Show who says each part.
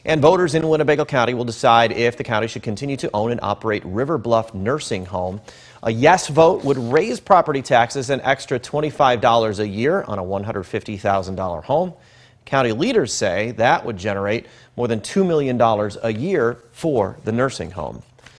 Speaker 1: And voters in Winnebago County will decide if the county should continue to own and operate River Bluff Nursing Home. A yes vote would raise property taxes an extra $25 a year on a $150,000 home. County leaders say that would generate more than $2 million a year for the nursing home.